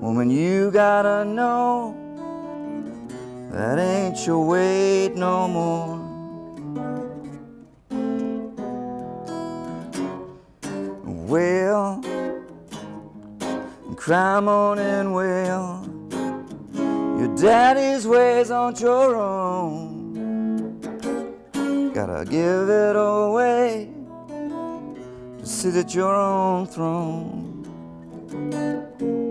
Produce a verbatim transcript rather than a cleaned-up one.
Woman, you gotta know that ain't your weight no more. Wail, cry, moan, and wail. Your daddy's ways aren't your own. Gotta give it away to sit at your own throne.